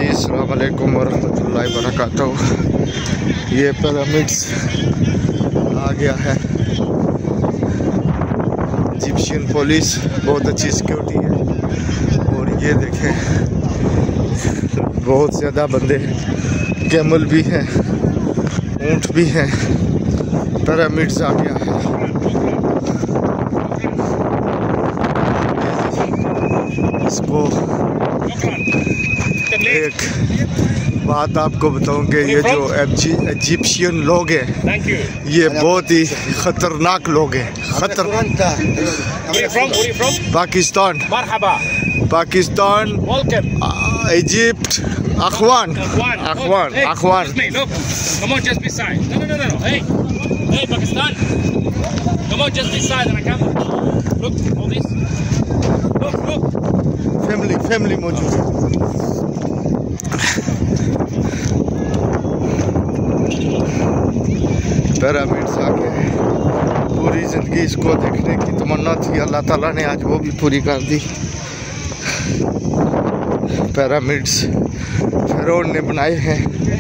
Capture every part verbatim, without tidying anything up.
जी अस्सलाम वालेकुम वरहमतुल्लाहि वबरकातुहू। ये पिरामिड्स आ गया है। इजिप्शियन पुलिस बहुत अच्छी सिक्योरिटी है। और ये देखें बहुत ज़्यादा बंदे, कैमल भी हैं, ऊँट भी हैं। पिरामिड्स आ गया है। इसको एक बात आपको बताऊं कि ये जो इजिप्शियन लोग हैं ये बहुत ही खतरनाक लोग हैं। खतर पाकिस्तान पाकिस्तान इजिप्ट अखवान अखवान अखवान फैमिली फैमिली मौजूद है। पिरामिड्स आ गए। पूरी ज़िंदगी इसको देखने की तमन्ना थी, अल्लाह ताला ने आज वो भी पूरी कर दी। पिरामिड्स फिरौन ने बनाए हैं।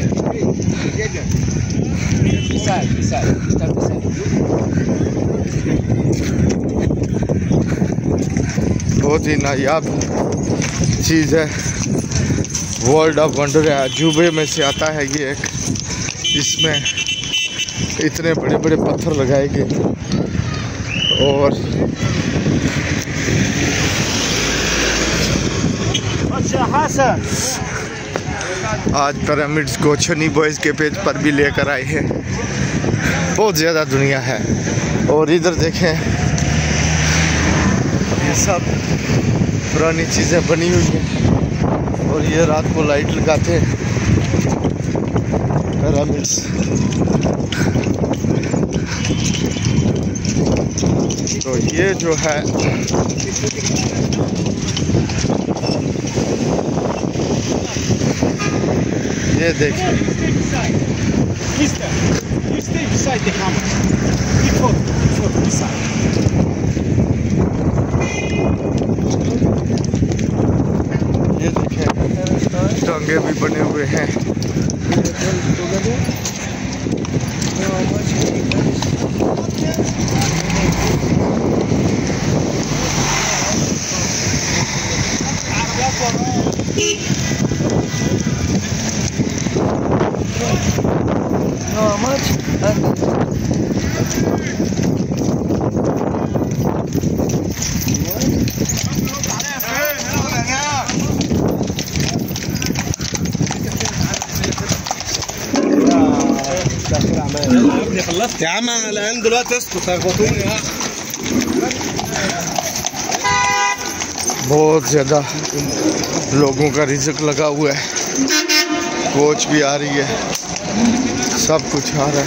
बहुत ही नायाब चीज़ है। वर्ल्ड ऑफ वंडर है, अजूबे में से आता है ये एक। इसमें इतने बड़े बड़े पत्थर लगाए गए और आज पिरामिड्स को छनी बॉयज़ के पेज पर भी लेकर आए हैं। बहुत ज़्यादा दुनिया है। और इधर देखें, ये सब पुरानी चीज़ें बनी हुई हैं और ये रात को लाइट लगाते हैं। पिरामिड्स तो ये जो है ये देखिए, ये देखिए टांगे भी बने हुए हैं। How much? خلصت يا عم الان دلوقتي اسكت هيخبطوني. बहुत ज़्यादा लोगों का रिज़्क लगा हुआ है। कोच भी आ रही है, सब कुछ आ रहा है।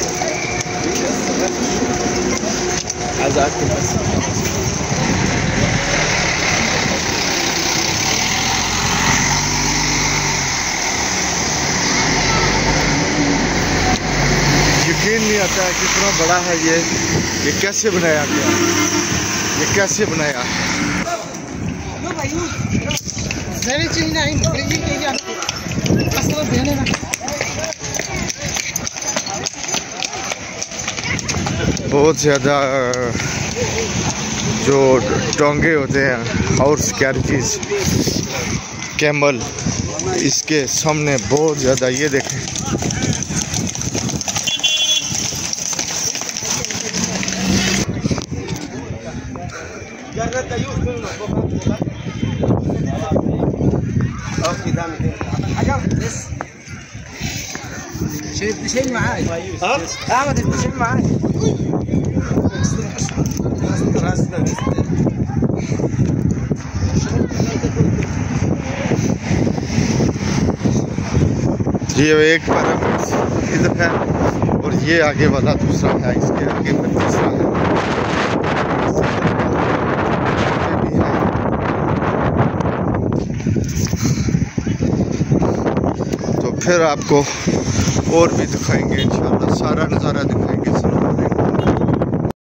यकीन नहीं आता है कितना बड़ा है ये। ये कैसे बनाया गया, ये कैसे बनाया। बहुत ज़्यादा जो टोंगे होते हैं, हॉर्स कैरेजेस, कैमल, इसके सामने बहुत ज़्यादा। ये देखें شيل معاي. ها؟ احمد شيل معاي. ये एक पिरामिड इधर है और ये आगे वाला दूसरा है, इसके आगे पर तीसरा है। तो फिर आपको और भी दिखाएंगे इंशाल्लाह, सारा नज़ारा दिखाएंगे।